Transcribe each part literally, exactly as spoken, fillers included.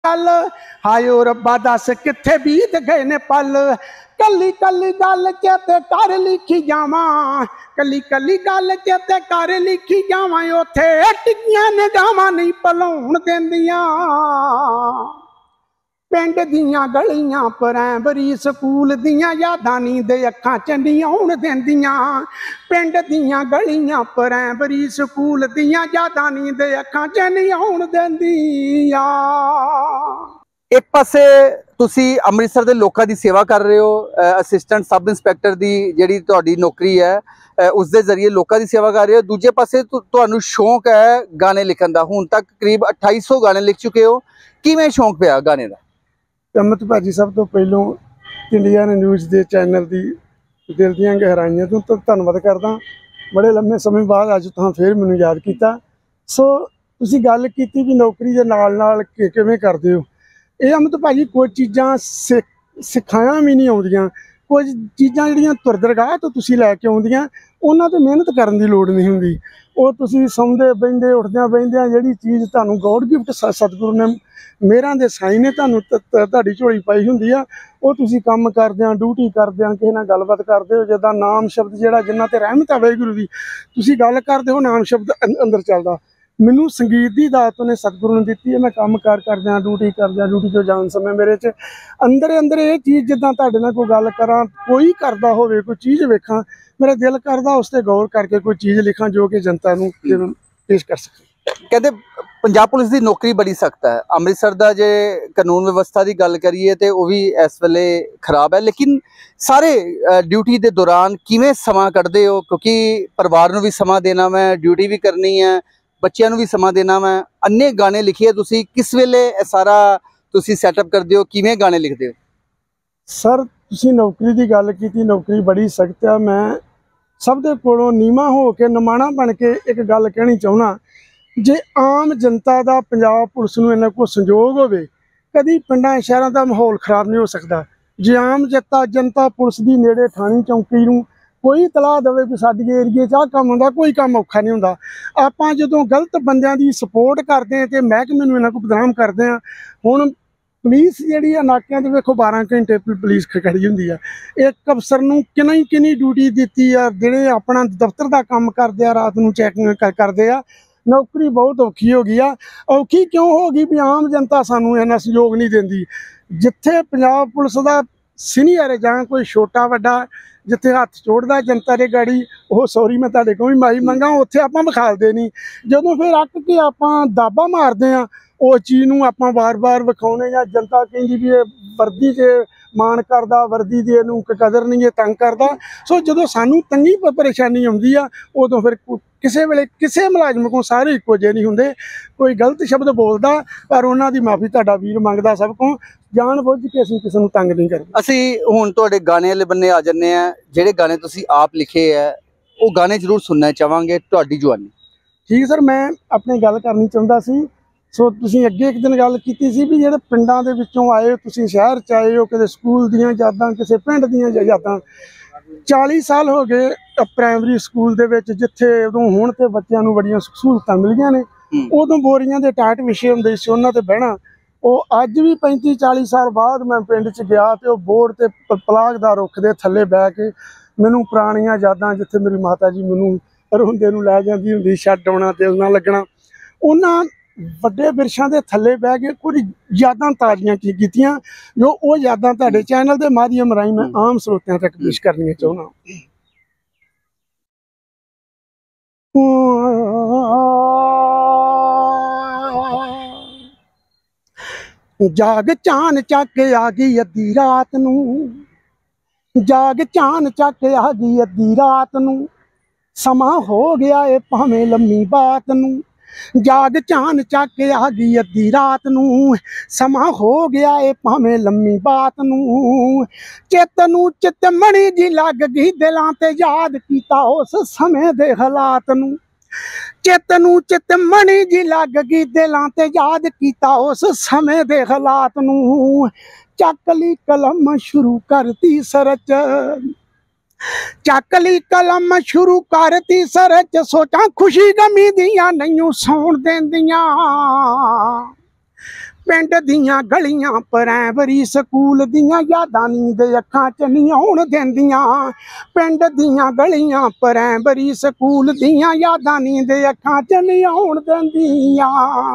गल हाय ओ रब्बा दस किथे बीत गए ने पल। कली कली गल चेते कर लिखी जावा, कली कली गल चेते कर लिखी जावा। उथे टिकियां ने गावां नहीं भलाउण देंदियां। पिंड दियां गलियां प्राइमरी स्कूल दियां यादां नी दे अखां च नहीं आउण देंदियां। पिंड दियां गलियां प्राइमरी स्कूल दियां यादां नी दे अखां च नहीं आउण देंदियां। एक पासे तुसी अमृतसर दे लोकां दी सेवा कर रहे हो, असिस्टेंट सब इंस्पैक्टर दी जिहड़ी तुहाडी नौकरी है उस दे जरिए लोकां दी सेवा कर रहे हो। दूजे पासे तुहानू शौक है गाने लिखण दा, हुण तक करीब अठाई सौ गाने लिख चुके हो। किवें शौक पिया गाने दा? अमित भाजी सब तो पहलों इंडिया न्यूज़ के चैनल की दिल दीआं गहराइयां तो तो धन्नवाद करदा। बड़े लंबे समय बाद अज तुहां फिर मैनूं याद किया। सो तुसीं गल कीती भी नौकरी दे नाल नाल किवें करदे हो। ये अमित भाजी कुछ चीज़ां सिख सिखाया भी नहीं आउंदियां, कुछ चीज़ां जिहड़ियां तुरदरगाह तो तुसीं लैके आउंदियां उन्हां ते मेहनत करन दी लोड़ नहीं हुंदी। ਉਹ ਤੁਸੀਂ ਸੌਂਦੇ ਬਹਿੰਦੇ ਉੱਠਦਿਆਂ ਬਹਿੰਦਿਆਂ ਜਿਹੜੀ ਚੀਜ਼ ਤੁਹਾਨੂੰ ਗੋਡ ਗਿਫਟ ਸਤਿਗੁਰੂ ਨੇ ਮੇਰਾਂ ਦੇ ਸਾਈਂ ਨੇ ਤੁਹਾਨੂੰ ਤੁਹਾਡੀ ਝੋਲੀ ਪਾਈ ਹੁੰਦੀ ਆ, ਉਹ ਤੁਸੀਂ ਕੰਮ ਕਰਦਿਆਂ ਡਿਊਟੀ ਕਰਦਿਆਂ ਕਿਸੇ ਨਾਲ ਗੱਲਬਾਤ ਕਰਦੇ ਹੋ। ਜਿੱਦਾਂ ਨਾਮ ਸ਼ਬਦ ਜਿਹੜਾ ਜਿੰਨਾ ਤੇ ਰਹਿਮਤ ਆ ਵਾਹਿਗੁਰੂ ਦੀ ਤੁਸੀਂ ਗੱਲ ਕਰਦੇ ਹੋ, ਨਾਮ ਸ਼ਬਦ ਅੰਦਰ ਚੱਲਦਾ। ਮੈਨੂੰ ਸੰਗੀਤ ਦੀ ਦਾਤ ਉਹਨੇ ਸਤਿਗੁਰੂ ਨੇ ਦਿੱਤੀ ਹੈ। ਮੈਂ ਕੰਮ ਕਾਰ ਕਰਦਿਆਂ ਡਿਊਟੀ ਕਰਦਿਆਂ ਡਿਊਟੀ ਤੋਂ ਜਾਣ ਸਮੇਂ ਮੇਰੇ 'ਚ ਅੰਦਰ ਅੰਦਰ ਇਹ ਚੀਜ਼ ਜਿੱਦਾਂ ਤੁਹਾਡੇ ਨਾਲ ਕੋਈ ਗੱਲ ਕਰਾਂ, ਕੋਈ ਕਰਦਾ ਹੋਵੇ ਕੋਈ ਚੀਜ਼ ਵੇਖਾਂ, मेरा दिल करता उस पर गौर करके कोई चीज़ लिखा जो कि जनता नूं पेश कर सके। कहते पंजाब पुलिस की नौकरी बड़ी सख्त है। अमृतसर का जे कानून व्यवस्था की गल करिए तो वह भी इस वेले खराब है, लेकिन सारे ड्यूटी के दौरान किवें समा कढ़दे हो? क्योंकि परिवार नूं भी समा देना मैं, ड्यूटी भी करनी है, बच्चों नूं भी समा देना मैं। अन्ने गाने लिखिए तुसीं, किस वेले सारा तुसीं सैटअप करदे हो, किवें गाने लिखदे हो? सर तुसीं नौकरी की गल की, नौकरी बड़ी सख्त है। मैं सब दे कोलों नीवा हो के नमाणा बन के एक गल कहनी चाहुंदा, जे आम जनता का पंजाब पुलिस नूं इन्ना कोई संजोग होवे कदी पिंडां शहरां दा माहौल खराब नहीं हो सकता। जे आम जनता जनता पुलिस की नेड़े थाणी चौंकी नूं कोई तलाह देवे कि साडे एरिए च आ काम हुंदा, कोई काम औखा नहीं हुंदा। आपां जदों गलत बंदियां दी सपोर्ट करदे ते महकमे नूं इन्ना कोई बदनाम करदे आ। हुण पुलिस जी नाकियां ते वेखो बारह घंटे पुलिस खड़ी होंदी है। एक अफसर नूं किन्नी किन्नी ड्यूटी दी है, दिने अपना दफ्तर का काम करते हैं, रात नूं चैकिंग करते हैं। नौकरी बहुत औखी हो गई है। औखी क्यों हो गई भी आम जनता सानूं इन्ना सहयोग नहीं देंदी। जिथे पंजाब पुलिस का सीनियर जां कोई छोटा वड्डा जिथे हथ जोड़दा जनता दे गाड़ी, वो सॉरी मैं तुहाडे कोल भी माई मंगा, उत्थे आपां विखालदे नहीं। जदों फिर अक के आपां दाबा मारदे आ उस चीज़ नूं आपां बार बार विखाउने या जनता कहिंदी भी वर्दी से मान करदा, वर्दी दे नूं कदर नहीं है, तंग करदा। सो जदों सानूं तंगी परेशानी आउंदी आ उदों फिर किसी वेले किसी मुलाजम को सारे इक्को जिहे नहीं हुंदे। कोई गलत शब्द बोलदा पर उन्हां दी माफ़ी तुहाडा वीर मंगदा सब को, जान बुझ के असीं किसी नूं तंग नहीं करदे। असीं हुण तुहाडे गाने वाले बन्ने आ जन्ने आ, जिहड़े गाने तुसीं आप लिखे है वो गाने जरूर सुनना चाहांगे तुहाडी जुबानी। ठीक सर, मैं अपनी गल करनी चाहुंदा सी। सो तुसीं अगे एक दिन गल कीती सी भी जिहड़े पिंडां दे विचों आए हो, तुसीं शहर च आए हो, किते स्कूल दीयां यादां, किसी पिंड दीयां यादां। चाली साल हो गए प्राइमरी स्कूल दे विच जिथे उदों हुण ते बच्चों नूं बड़ियां सहूलतां मिलियां ने, उदों बोरियां दे टाट विषे हुंदे सी, उन्हां ते बहना। ਉਹ ਅੱਜ भी पैंती चाली साल बाद मैं पिंड च गया तो बोर्ड ते पलाग दा रुख दे थल्ले बह के मैनूं पुराणियां यादां जिथे मेरी माता जी मैनूं रोंदे नूं लै जांदी हुंदी, छड्ड आउणा ते उन्हां लगना, उन्हां ਵੱਡੇ ਬਿਰਛਾਂ ਦੇ ਥੱਲੇ ਬਹਿ ਕੇ ਕੁਝ ਯਾਦਾਂ ਤਾਜ਼ੀਆਂ ਕੀਤੀਆਂ ਜੋ ਉਹ ਯਾਦਾਂ ਤੁਹਾਡੇ ਚੈਨਲ ਦੇ ਮਾਧਿਅਮ ਰਾਹੀਂ ਮੈਂ ਆਮ ਸਰੋਤਿਆਂ ਤੱਕ ਪੇਸ਼ ਕਰਨੀਆਂ ਚਾਹੁੰਦਾ। ਜਾਗ ਚਾਨ ਚੱਕ ਆ ਗਈ ਅੱਧੀ ਰਾਤ ਨੂੰ, ਜਾਗ ਚਾਨ ਚੱਕ ਆ ਗਈ ਅੱਧੀ ਰਾਤ ਨੂੰ, ਸਮਾਂ ਹੋ ਗਿਆ ਏ ਭਾਵੇਂ ਲੰਮੀ ਬਾਤ ਨੂੰ। जाग चान चक आ गई अद्धी रात नूं, समा हो गया है भावें लम्मी बात नूं। चित नूं चित मणी जी लग गई दिलां ते याद कीता उस समय दे हालात नूं। चित नूं चित मणी जी लग गई दिलां ते याद कीता उस समय दे हालात नूं। चक ली कलम शुरू करती सरच, चक ली कलम शुरू करती सरच, सोचा खुशी गमी दियां नहीं सौण देंदियां। ਪਿੰਡ ਦੀਆਂ ਗਲੀਆਂ ਪ੍ਰਾਇਮਰੀ ਸਕੂਲ ਦੀਆਂ ਯਾਦਾਂ ਨੀ ਦੇ ਅੱਖਾਂ 'ਚ ਨਹੀਂ ਆਉਣ ਦਿੰਦੀਆਂ। ਪਿੰਡ ਦੀਆਂ ਗਲੀਆਂ ਪ੍ਰਾਇਮਰੀ ਸਕੂਲ ਦੀਆਂ ਯਾਦਾਂ ਨੀ ਦੇ ਅੱਖਾਂ 'ਚ ਨਹੀਂ ਆਉਣ ਦਿੰਦੀਆਂ।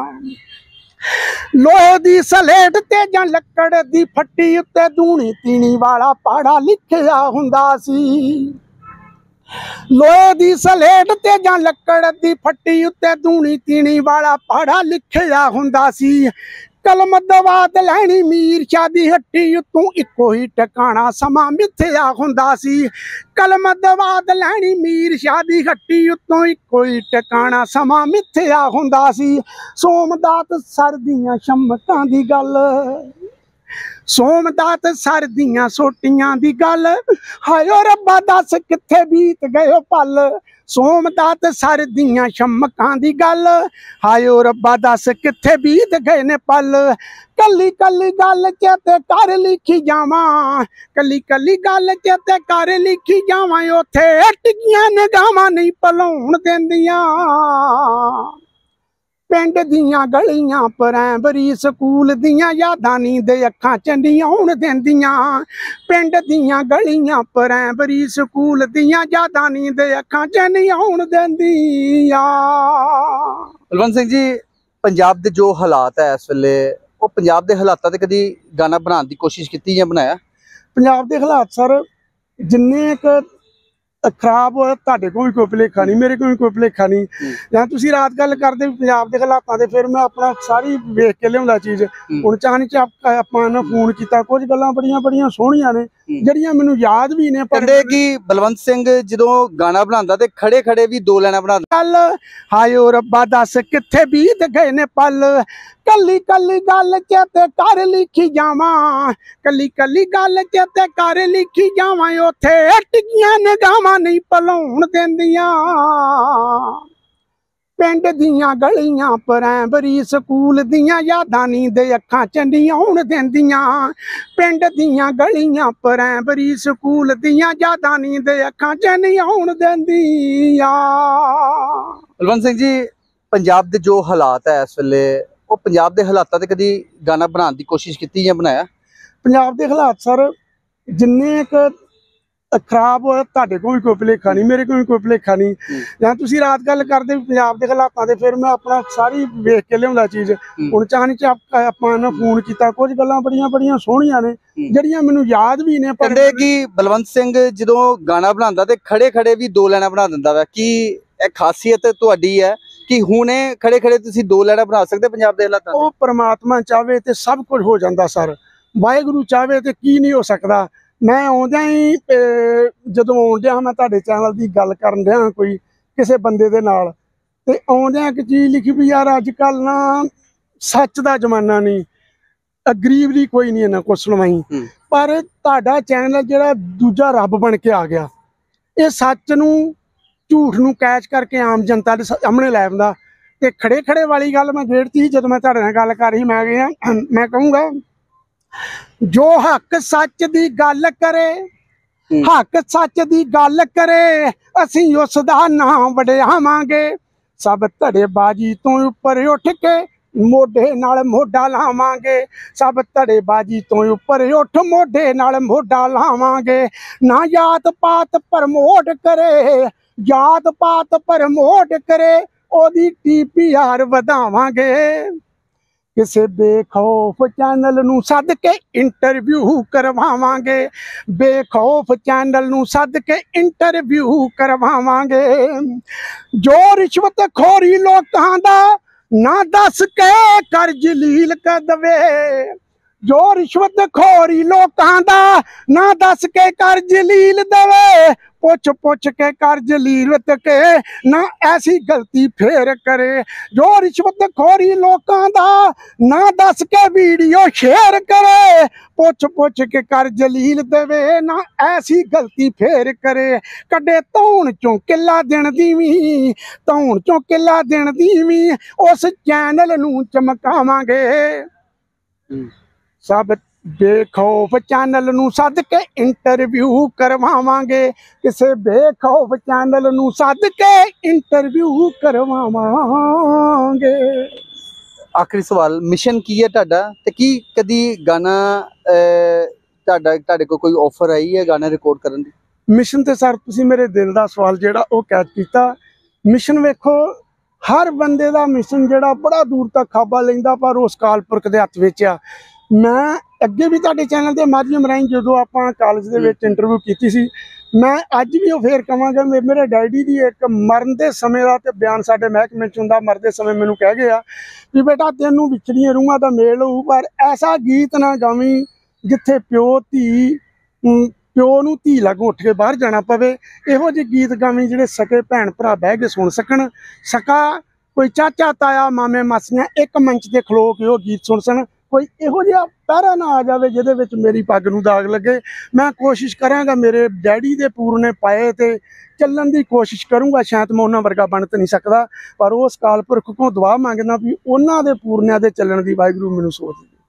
ਲੋਹੇ ਦੀ ਸਲੇਟ ਤੇ ਜਾਂ ਲੱਕੜ ਦੀ ਫੱਟੀ ਉੱਤੇ ਦੂਣੀ ਤੀਣੀ ਵਾਲਾ ਪਾੜਾ ਲਿਖਿਆ ਹੁੰਦਾ ਸੀ। ਲੋਹੇ ਦੀ ਸਲੇਟ ਤੇ ਜਾਂ ਲੱਕੜ ਦੀ ਫੱਟੀ ਉੱਤੇ ਦੂਣੀ ਤੀਣੀ ਵਾਲਾ ਪਾੜਾ ਲਿਖਿਆ ਹੁੰਦਾ ਸੀ। ਕਲਮ ਦਵਾਤ ਲੈਣੀ ਮੀਰ ਸ਼ਾਹ ਦੀ ਹੱਟੀ ਉੱਤੋਂ ਇੱਕੋ ਹੀ ਟਿਕਾਣਾ ਸਮਾਂ ਮਿੱਥਿਆ ਹੁੰਦਾ ਸੀ। ਕਲਮ ਦਵਾਤ ਲੈਣੀ ਮੀਰ ਸ਼ਾਹ ਦੀ ਹੱਟੀ ਉੱਤੋਂ ਇੱਕੋ ਹੀ ਟਿਕਾਣਾ ਸਮਾਂ ਮਿੱਥਿਆ ਹੁੰਦਾ ਸੀ। ਸੋਮਦਾਤ ਸਰ ਦੀਆਂ ਸ਼ਮਕਾਂ ਦੀ ਗੱਲ, ਸੋਮਦਾਤ ਸਰ ਦੀਆਂ ਸੋਟੀਆਂ ਦੀ ਗੱਲ, ਹਾਇਓ ਰੱਬਾ ਦੱਸ ਕਿੱਥੇ ਬੀਤ ਗਏ ਪਲ। ਸੋਮਦਾਤ ਸਰ ਦੀਆਂ ਸ਼ਮਕਾਂ ਦੀ ਗੱਲ, ਹਾਇਓ ਰੱਬਾ ਦੱਸ ਕਿੱਥੇ ਬੀਤ ਗਏ ਨੇ ਪਲ। ਕੱਲੀ ਕੱਲੀ ਗੱਲ ਚੇਤੇ ਕਰ ਲਿਖੀ ਜਾਵਾਂ, ਕੱਲੀ ਕੱਲੀ ਗੱਲ ਚੇਤੇ ਕਰ ਲਿਖੀ ਜਾਵਾਂ। ਉੱਥੇ ਟਿਕੀਆਂ ਨਿਗਾਹਾਂ ਨਹੀਂ ਭੁਲਾਉਣ ਦਿੰਦੀਆਂ। ਪਿੰਡ ਦੀਆਂ ਗਲੀਆਂ ਪ੍ਰਾਇਮਰੀ ਸਕੂਲ ਦੀਆਂ ਯਾਦਾਂ ਨੀ ਦੇ ਅੱਖਾਂ 'ਚ ਨਹੀਂ ਆਉਣ ਦਿੰਦੀਆਂ। ਪਿੰਡ ਦੀਆਂ ਗਲੀਆਂ ਪ੍ਰਾਇਮਰੀ ਸਕੂਲ ਦੀਆਂ ਯਾਦਾਂ ਨੀ ਦੇ ਅੱਖਾਂ 'ਚ ਨਹੀਂ ਆਉਣ ਦਿੰਦੀਆਂ। ਬਲਵੰਤ ਸਿੰਘ ਜੀ, ਪੰਜਾਬ ਦੇ ਜੋ ਹਾਲਾਤ ਹੈ ਇਸ ਵੇਲੇ, ਉਹ ਪੰਜਾਬ ਦੇ ਹਾਲਾਤਾਂ ਤੇ ਕਦੀ ਗਾਣਾ ਬਣਾਉਣ ਦੀ ਕੋਸ਼ਿਸ਼ ਕੀਤੀ ਜਾਂ ਬਣਾਇਆ? ਪੰਜਾਬ ਦੇ ਹਾਲਾਤ ਸਰ ਜਿੰਨੇ ਕੁ ਖਰਾਬ ਹੋਇਆ, ਤੁਹਾਡੇ ਕੋਲ ਵੀ ਕੋਈ ਭੁਲੇਖਾ ਨਹੀਂ, ਮੇਰੇ ਕੋਲ ਵੀ ਕੋਈ ਭੁਲੇਖਾ ਨਹੀਂ। ਜਾਂ ਤੁਸੀਂ ਰਾਤ ਗੱਲ ਕਰਦੇ ਪੰਜਾਬ ਦੇ ਹਾਲਾਤਾਂ ਦੇ, ਫਿਰ ਮੈਂ ਆਪਣਾ ਸਾਰੀ ਵੇਖ ਕੇ ਲਿਆਉਂਦਾ ਚੀਜ਼। ਹੁਣ ਚਾਹਨੀ ਚ ਆਪਾਂ ਨੇ ਫੋਨ ਕੀਤਾ, ਕੁਝ ਗੱਲਾਂ ਬੜੀਆਂ ਬੜੀਆਂ ਸੋਹਣੀਆਂ ਨੇ ਜਿਹੜੀਆਂ ਮੈਨੂੰ ਯਾਦ ਵੀ ਨੇ। ਪਰ ਕਹਿੰਦੇ ਕਿ ਬਲਵੰਤ ਸਿੰਘ ਜਦੋਂ ਗਾਣਾ ਬਣਾਉਂਦਾ ਤੇ ਖੜੇ ਖੜੇ ਵੀ ਦੋ ਲੈਣਾ ਬਣਾਉਂਦਾ। ਕੱਲ ਹਾਇਓ ਰੱਬਾ ਦੱਸ ਕਿੱਥੇ ਬੀਤ ਗਏ ਨੇ ਪਲ। ਕੱਲੀ ਕੱਲੀ ਗੱਲ ਚੇਤੇ ਕਰ ਲਿਖੀ ਜਾਵਾਂ, ਕੱਲੀ ਕੱਲੀ ਗੱਲ ਚੇਤੇ ਕਰ ਲਿਖੀ ਜਾਵਾਂ। ਉੱਥੇ ਟਿਕੀਆਂ ਨਿਗਾਹਾਂ ਨਹੀਂ ਭੁਲਾਉਣ ਦਿੰਦੀਆਂ। ਪਿੰਡ ਦੀਆਂ ਗਲੀਆਂ ਪ੍ਰਾਇਮਰੀ ਸਕੂਲ ਦੀਆਂ ਯਾਦਾਂ ਨੀ ਦੇ ਅੱਖਾਂ 'ਚ ਨਹੀਂ ਆਉਣ ਦਿੰਦੀਆਂ। ਪਿੰਡ ਦੀਆਂ ਗਲੀਆਂ ਪ੍ਰਾਇਮਰੀ ਸਕੂਲ ਦੀਆਂ ਯਾਦਾਂ ਨੀ ਦੇ ਅੱਖਾਂ 'ਚ ਨਹੀਂ ਆਉਣ ਦਿੰਦੀਆਂ। ਬਲਵੰਤ ਸਿੰਘ ਜੀ, ਪੰਜਾਬ ਦੇ ਜੋ ਹਾਲਾਤ ਹੈ ਇਸ ਵੇਲੇ, ਉਹ ਪੰਜਾਬ ਦੇ ਹਾਲਾਤਾਂ ਤੇ ਕਦੀ ਗਾਣਾ ਬਣਾਉਣ ਦੀ ਕੋਸ਼ਿਸ਼ ਕੀਤੀ ਜਾਂ ਬਣਾਇਆ? ਪੰਜਾਬ ਦੇ ਹਾਲਾਤ ਸਰ ਜਿੰਨੇ ਕੁ ਖਰਾਬ ਹੋਇਆ, ਤੁਹਾਡੇ ਕੋਲ ਵੀ ਕੋਈ ਭੁਲੇਖਾ ਨਹੀਂ, ਮੇਰੇ ਕੋਲ ਵੀ ਕੋਈ ਭੁਲੇਖਾ ਨਹੀਂ। ਜਾਂ ਤੁਸੀਂ ਰਾਤ ਗੱਲ ਕਰਦੇ ਪੰਜਾਬ ਦੇ ਹਾਲਾਤਾਂ ਦੇ, ਫਿਰ ਮੈਂ ਆਪਣਾ ਸਾਰੀ ਵੇਖ ਕੇ ਲਿਆਉਂਦਾ ਚੀਜ਼। ਹੁਣ ਚਾਹਨੀ ਚ ਆਪਾਂ ਨੇ ਫੋਨ ਕੀਤਾ, ਕੁਝ ਗੱਲਾਂ ਬੜੀਆਂ ਬੜੀਆਂ ਸੋਹਣੀਆਂ ਨੇ ਜਿਹੜੀਆਂ ਮੈਨੂੰ ਯਾਦ ਵੀ ਨੇ। ਕਹਿੰਦੇ ਕਿ ਬਲਵੰਤ ਸਿੰਘ ਜਦੋਂ ਗਾਣਾ ਬਣਾਉਂਦਾ ਤੇ ਖੜੇ ਖੜੇ ਵੀ ਦੋ ਲੈਣਾ ਬਣਾ ਦਿੰਦਾ ਵਾ। ਕੀ ਇਹ ਖਾਸੀਅਤ ਤੁਹਾਡੀ ਹੈ ਕਿ ਹੁਣੇ ਖੜੇ ਖੜੇ ਤੁਸੀਂ ਦੋ ਲੈਣਾ ਬਣਾ ਸਕਦੇ ਪੰਜਾਬ ਦੇ ਹਾਲਾਤਾਂ? ਉਹ ਪ੍ਰਮਾਤਮਾ ਚਾਹਵੇ ਤੇ ਸਭ ਕੁਝ ਹੋ ਜਾਂਦਾ ਸਰ, ਵਾਹਿਗੁਰੂ ਚਾਹਵੇ ਤੇ ਕੀ ਨਹੀਂ ਹੋ ਸਕਦਾ। ਮੈਂ ਆਉਂਦਿਆਂ ਹੀ ਜਦੋਂ ਆਉਂਦਿਆਂ ਮੈਂ ਤੁਹਾਡੇ ਚੈਨਲ ਦੀ ਗੱਲ ਕਰਨ ਡਿਆ ਕੋਈ ਕਿਸੇ ਬੰਦੇ ਦੇ ਨਾਲ, ਤੇ ਆਉਂਦਿਆਂ ਇੱਕ ਚੀਜ਼ ਲਿਖੀ ਵੀ ਯਾਰ ਅੱਜ ਕੱਲ ਨਾ ਸੱਚ ਦਾ ਜ਼ਮਾਨਾ ਨਹੀਂ, ਗਰੀਬ ਦੀ ਕੋਈ ਨਹੀਂ ਇਹਨਾਂ ਕੋਲ ਸੁਣਵਾਈ। ਪਰ ਤੁਹਾਡਾ ਚੈਨਲ ਜਿਹੜਾ ਦੂਜਾ ਰੱਬ ਬਣ ਕੇ ਆ ਗਿਆ, ਇਹ ਸੱਚ ਨੂੰ ਝੂਠ ਨੂੰ ਕੈਚ ਕਰਕੇ ਆਮ ਜਨਤਾ ਦੇ ਸਾਹਮਣੇ ਲੈ ਆਉਂਦਾ। ਤੇ ਖੜੇ ਖੜੇ ਵਾਲੀ ਗੱਲ ਮੈਂ ਛੇੜਤੀ ਜਦੋਂ ਮੈਂ ਤੁਹਾਡੇ ਨਾਲ ਗੱਲ ਕਰ ਰਹੀ। ਮੈਂ ਗਿਆ ਮੈਂ ਕਹੂੰਗਾ ਜੋ ਹੱਕ ਸੱਚ ਦੀ ਗੱਲ ਕਰੇ, ਹੱਕ ਸੱਚ ਦੀ ਗੱਲ ਕਰੇ, ਅਸੀਂ ਉਸ ਦਾ ਨਾਮ ਵਡਿਆਵਾਂਗੇ। ਸਭ ਧੜੇਬਾਜ਼ੀ ਤੋਂ ਉੱਪਰ ਉੱਠ ਕੇ ਮੋਢੇ ਨਾਲ ਮੋਢਾ ਲਾਵਾਂਗੇ। ਸਭ ਧੜੇਬਾਜ਼ੀ ਤੋਂ ਉੱਪਰ ਉੱਠ ਮੋਢੇ ਨਾਲ ਮੋਢਾ ਲਾਵਾਂਗੇ। ਨਾ ਜਾਤ ਪਾਤ ਪ੍ਰਮੋਟ ਕਰੇ, ਜਾਤ ਪਾਤ ਪ੍ਰਮੋਟ ਕਰੇ, ਉਹਦੀ ਟੀ ਪੀ ਆਰ ਵਧਾਵਾਂਗੇ। ਕਿਸੇ ਬੇਖੌਫ ਚੈਨਲ ਨੂੰ ਸੱਦ ਕੇ ਇੰਟਰਵਿਊ ਕਰਵਾਵਾਂਗੇ, ਬੇਖੌਫ ਚੈਨਲ ਨੂੰ ਸੱਦ ਕੇ ਇੰਟਰਵਿਊ ਕਰਵਾਵਾਂਗੇ। ਜੋ ਰਿਸ਼ਵਤ ਖੋਰੀ ਲੋਕਾਂ ਦਾ ਨਾ ਦੱਸ ਕੇ ਕਰ ਜਲੀਲ ਕਰ ਦਵੇ, ਜੋ ਰਿਸ਼ਵਤ ਖੋਰੀ ਲੋਕਾਂ ਦਾ ਨਾ ਦੱਸ ਕੇ ਕਰ ਜਲੀਲ ਦੇਵੇ। ਪੁੱਛ ਪੁੱਛ ਕੇ ਕਰ ਜਲੀਲਤ ਕੇ ਨਾ ਐਸੀ ਗਲਤੀ ਫੇਰ ਕਰੇ। ਜੋ ਰਿਸ਼ਵਤ ਖੋਰੀ ਲੋਕਾਂ ਦਾ ਨਾ ਦੱਸ ਕੇ ਵੀਡੀਓ ਸ਼ੇਅਰ ਕਰੇ। ਪੁੱਛ ਪੁੱਛ ਕੇ ਕਰ ਜਲੀਲ ਦੇਵੇ ਨਾ ਐਸੀ ਗਲਤੀ ਫੇਰ ਕਰੇ। ਕੱਢੇ ਧੌਣ ਚੋਂ ਕਿੱਲਾ ਦਿਨ ਦੀ ਵੀ, ਧੌਣ ਚੋਂ ਕਿੱਲਾ ਦਿਨ ਦੀ ਵੀ, ਉਸ ਚੈਨਲ ਨੂੰ ਚਮਕਾਵਾਂਗੇ। ਸਭ ਬੇਖੌਫ ਚੈਨਲ ਨੂੰ ਸੱਦ ਕੇ ਇੰਟਰਵਿਊ ਕਰਵਾਵਾਂਗੇ, ਕਿਸੇ ਬੇਖੌਫ ਚੈਨਲ ਨੂੰ ਸੱਦ ਕੇ ਇੰਟਰਵਿਊ ਕਰਵਾਵਾਂਗੇ। ਆਖਰੀ ਸਵਾਲ, ਮਿਸ਼ਨ ਕੀ ਹੈ ਤੁਹਾਡਾ ਤੇ ਕੀ ਕਦੀ ਗਾਣਾ ਅਹ, ਤੁਹਾਡਾ ਤੁਹਾਡੇ ਕੋਲ ਕੋਈ ਆਫਰ ਆਈ ਹੈ ਗਾਣਾ ਰਿਕਾਰਡ ਕਰਨ ਦੀ? ਮਿਸ਼ਨ ਤੇ ਸਰ ਤੁਸੀਂ ਮੇਰੇ ਦਿਲ ਦਾ ਸਵਾਲ ਜਿਹੜਾ ਉਹ ਕੈਚ ਕੀਤਾ। ਮਿਸ਼ਨ ਵੇਖੋ, ਹਰ ਬੰਦੇ ਦਾ ਮਿਸ਼ਨ ਜਿਹੜਾ ਬੜਾ ਦੂਰ ਤੱਕ ਖਾਬਾ ਲੈਂਦਾ, ਪਰ ਉਸ ਅਕਾਲ ਪੁਰਖ ਦੇ ਹੱਥ ਵਿੱਚ ਆ। ਮੈਂ ਅੱਗੇ ਵੀ ਤੁਹਾਡੇ ਚੈਨਲ ਦੇ ਮਾਧਿਅਮ ਰਾਹੀਂ ਜਦੋਂ ਆਪਾਂ ਕਾਲਜ ਦੇ ਵਿੱਚ ਇੰਟਰਵਿਊ ਕੀਤੀ ਸੀ, ਮੈਂ ਅੱਜ ਵੀ ਉਹ ਫੇਰ ਕਹਾਂਗਾ, ਮੇ- ਮੇਰੇ ਡੈਡੀ ਦੀ ਇੱਕ ਮਰਨ ਦੇ ਸਮੇਂ ਦਾ ਤੇ ਬਿਆਨ ਸਾਡੇ ਮਹਿਕਮੇ 'ਚ ਹੁੰਦਾ। ਮਰਦੇ ਸਮੇਂ ਮੈਨੂੰ ਕਹਿ ਗਏ ਆ ਵੀ ਬੇਟਾ ਤੈਨੂੰ ਵਿਛੜੀਆਂ ਰੂਹਾਂ ਦਾ ਮੇਲ ਹੋਊ, ਪਰ ਐਸਾ ਗੀਤ ਨਾ ਗਾਵੀਂ ਜਿੱਥੇ ਪਿਓ ਧੀ ਅਮ, ਪਿਓ ਨੂੰ ਧੀ ਲਾਗੋਂ ਉੱਠ ਕੇ ਬਾਹਰ ਜਾਣਾ ਪਵੇ। ਇਹੋ ਜਿਹੇ ਗੀਤ ਗਾਵੀਂ ਜਿਹੜੇ ਸਕੇ ਭੈਣ ਭਰਾ ਬਹਿ ਕੇ ਸੁਣ ਸਕਣ। ਸਕਾ ਕੋਈ ਚਾਚਾ ਤਾਇਆ ਮਾਮੇ ਮਾਸੀਆਂ ਇੱਕ ਮੰਚ ਤੇ ਖਲੋ ਕੇ ਉਹ ਗੀਤ ਸੁਣ ਸਕਣ। ਕੋਈ ਇਹੋ ਜਿਹਾ ਪਹਿਰਾ ਨਾ ਆ ਜਾਵੇ ਜਿਹਦੇ ਵਿੱਚ ਮੇਰੀ ਪੱਗ ਨੂੰ ਦਾਗ ਲੱਗੇ। ਮੈਂ ਕੋਸ਼ਿਸ਼ ਕਰਾਂਗਾ, ਮੇਰੇ ਡੈਡੀ ਦੇ ਪੂਰਨੇ ਪਾਏ ਤੇ ਚੱਲਣ ਦੀ ਕੋਸ਼ਿਸ਼ ਕਰੂੰਗਾ। ਸ਼ਾਇਦ ਮੈਂ ਉਹਨਾਂ ਵਰਗਾ ਬਣ ਤਾਂ ਨਹੀਂ ਸਕਦਾ, ਪਰ ਉਸ ਅਕਾਲ ਪੁਰਖ ਕੋਲੋਂ ਦੁਆ ਮੰਗਦਾ ਵੀ ਉਹਨਾਂ ਦੇ ਪੂਰਨਿਆਂ ਦੇ ਚੱਲਣ ਦੀ ਵਾਹਿਗੁਰੂ ਮੈਨੂੰ ਸੋਚ ਦੇ।